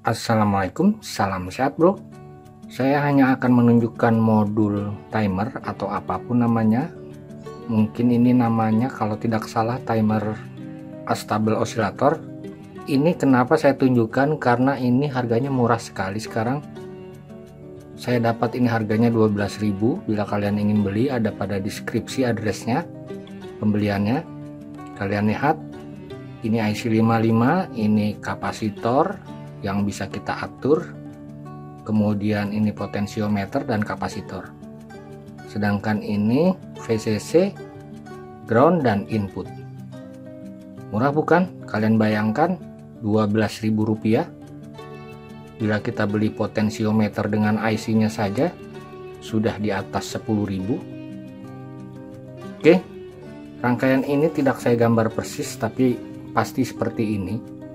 Assalamualaikum, salam sehat bro. Saya hanya akan menunjukkan modul timer atau apapun namanya. Mungkin ini namanya kalau tidak salah timer Astable Oscillator. Ini kenapa saya tunjukkan, karena ini harganya murah sekali sekarang. Saya dapat ini harganya 12.000. Bila kalian ingin beli, ada pada deskripsi addressnya, pembeliannya. Kalian lihat, ini IC 55, ini kapasitor yang bisa kita atur, kemudian ini potensiometer dan kapasitor, sedangkan ini VCC, ground dan input. Murah bukan? Kalian bayangkan 12.000 rupiah. Bila kita beli potensiometer dengan IC nya saja sudah di atas 10.000. Oke, rangkaian ini tidak saya gambar persis, tapi pasti seperti ini.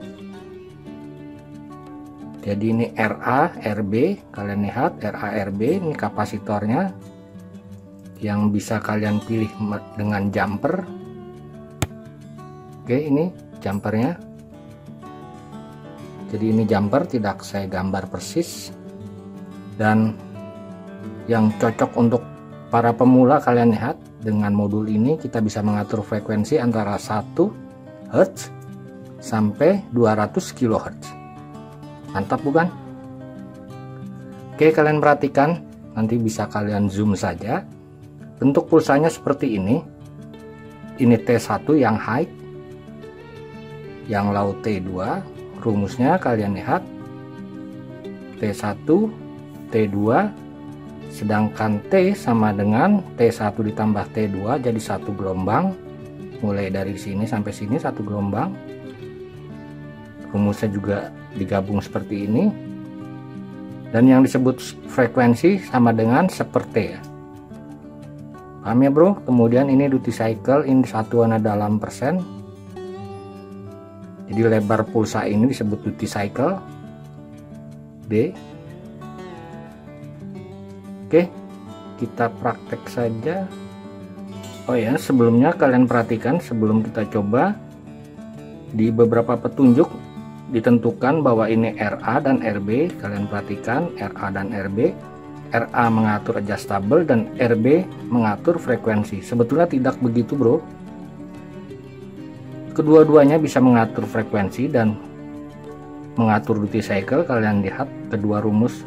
Jadi ini RA, RB, kalian lihat RA, RB, ini kapasitornya yang bisa kalian pilih dengan jumper. Oke, ini jumpernya. Jadi ini jumper, tidak saya gambar persis. Dan yang cocok untuk para pemula, kalian lihat dengan modul ini kita bisa mengatur frekuensi antara 1 Hz sampai 200 kHz. Mantap bukan? Oke, kalian perhatikan, nanti bisa kalian zoom saja. Bentuk pulsanya seperti ini. Ini T1 yang high, yang low T2. Rumusnya kalian lihat, T1, T2, sedangkan T sama dengan T1 ditambah T2, jadi satu gelombang. Mulai dari sini sampai sini satu gelombang. Rumusnya juga digabung seperti ini, dan yang disebut frekuensi sama dengan seperti ya. Paham ya bro? Kemudian ini duty cycle, ini satuannya dalam persen. Jadi lebar pulsa ini disebut duty cycle D. Oke, kita praktek saja. Oh ya, sebelumnya kalian perhatikan, sebelum kita coba, di beberapa petunjuk ditentukan bahwa ini RA dan RB. Kalian perhatikan RA dan RB. RA mengatur adjustable dan RB mengatur frekuensi. Sebetulnya tidak begitu bro. Kedua-duanya bisa mengatur frekuensi dan mengatur duty cycle. Kalian lihat kedua rumus.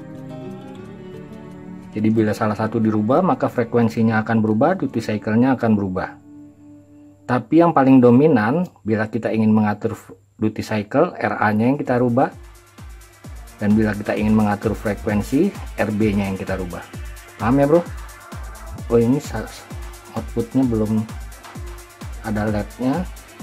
Jadi bila salah satu dirubah, maka frekuensinya akan berubah, duty cycle-nya akan berubah. Tapi yang paling dominan bila kita ingin mengatur duty cycle, RA-nya yang kita rubah, dan bila kita ingin mengatur frekuensi, RB-nya yang kita rubah. Paham ya bro? Oh, ini outputnya belum ada LED-nya.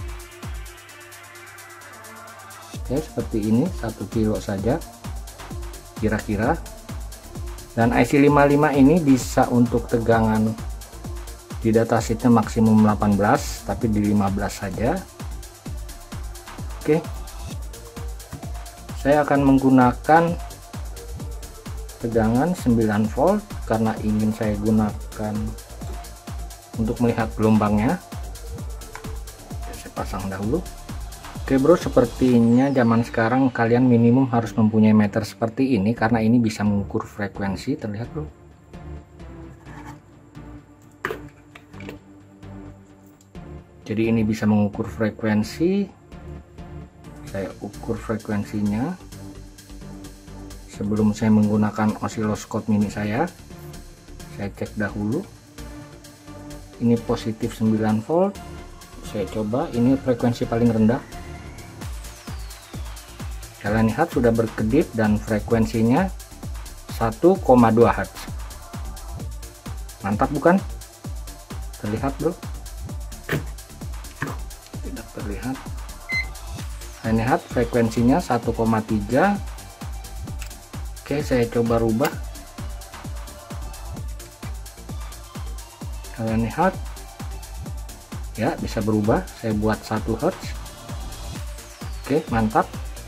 Oke, seperti ini 1 kilo saja kira-kira. Dan IC 55 ini bisa untuk tegangan di datasheetnya maksimum 18, tapi di 15 saja. Oke, saya akan menggunakan tegangan 9 volt karena ingin saya gunakan untuk melihat gelombangnya. Saya pasang dahulu. Oke bro, sepertinya zaman sekarang kalian minimum harus mempunyai meter seperti ini karena ini bisa mengukur frekuensi. Terlihat bro. Jadi ini bisa mengukur frekuensi. Saya ukur frekuensinya sebelum saya menggunakan osiloskop mini saya cek dahulu. Ini positif 9 volt. Saya coba, ini frekuensi paling rendah. Kalian lihat sudah berkedip dan frekuensinya 1,2 Hz. Mantap bukan? Terlihat bro? Tidak terlihat. Kalian lihat frekuensinya 1,3. Oke, saya coba rubah. Kalian lihat ya, bisa berubah. Saya buat 1 Hz. Oke, mantap.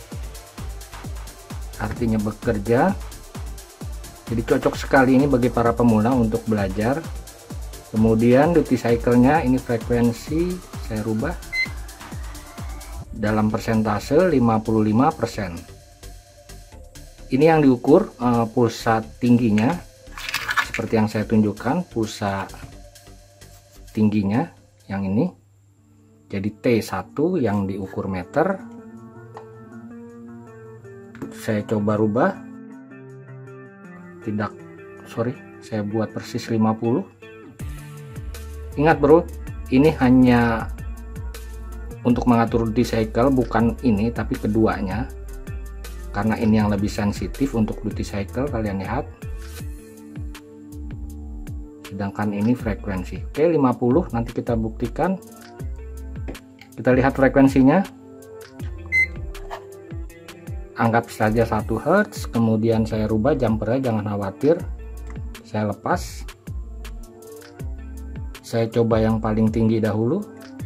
Artinya bekerja. Jadi cocok sekali ini bagi para pemula untuk belajar. Kemudian duty cycle-nya ini frekuensi saya rubah dalam persentase 55%. Ini yang diukur pulsa tingginya, seperti yang saya tunjukkan, pulsa tingginya yang ini. Jadi T1 yang diukur meter. Saya coba rubah. Saya buat persis 50. Ingat bro, ini hanya untuk mengatur duty cycle, bukan ini tapi keduanya, karena ini yang lebih sensitif untuk duty cycle, kalian lihat. Sedangkan ini frekuensi. Oke, 50 nanti kita buktikan. Kita lihat frekuensinya. Anggap saja 1 Hz, kemudian saya rubah jumpernya, jangan khawatir. Saya lepas. Saya coba yang paling tinggi dahulu.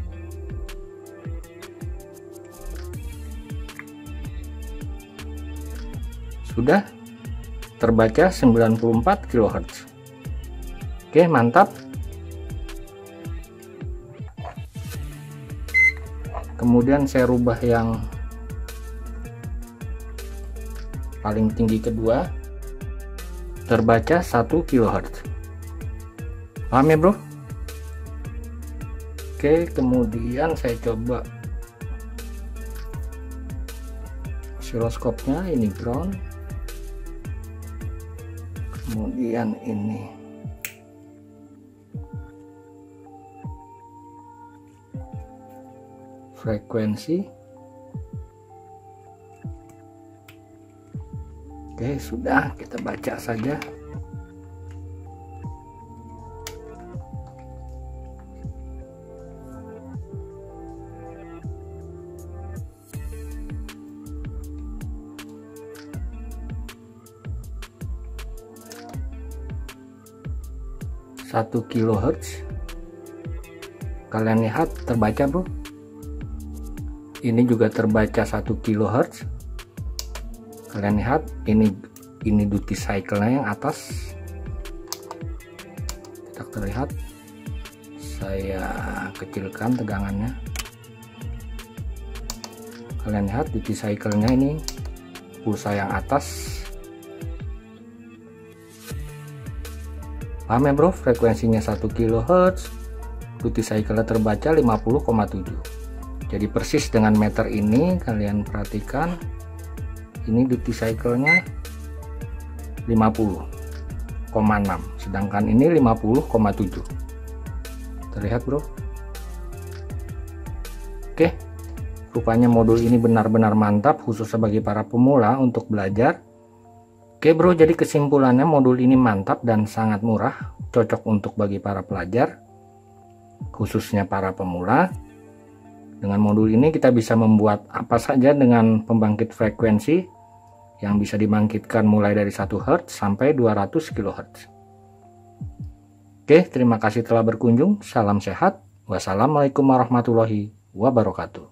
Sudah terbaca 94 kHz. Oke, mantap. Kemudian saya rubah yang paling tinggi kedua, terbaca 1 kHz. Paham ya bro? Oke, kemudian saya coba osiloskopnya, ini ground, kemudian ini frekuensi. Oke, sudah, kita baca saja. Satu kHz. Kalian lihat terbaca bro. Ini juga terbaca 1 kHz. Kalian lihat ini duty cycle-nya yang atas. Tidak terlihat. Saya kecilkan tegangannya. Kalian lihat duty cycle-nya ini pulsa yang atas. Paham ya bro, frekuensinya 1 kHz, duty cycle terbaca 50,7. Jadi persis dengan meter ini, kalian perhatikan ini duty cycle-nya 50,6, sedangkan ini 50,7. Terlihat bro? Oke, rupanya modul ini benar-benar mantap, khususnya bagi para pemula untuk belajar. Oke bro, jadi kesimpulannya modul ini mantap dan sangat murah, cocok untuk bagi para pelajar, khususnya para pemula. Dengan modul ini kita bisa membuat apa saja dengan pembangkit frekuensi yang bisa dibangkitkan mulai dari 1 Hz sampai 200 kHz. Oke, terima kasih telah berkunjung. Salam sehat. Wassalamualaikum warahmatullahi wabarakatuh.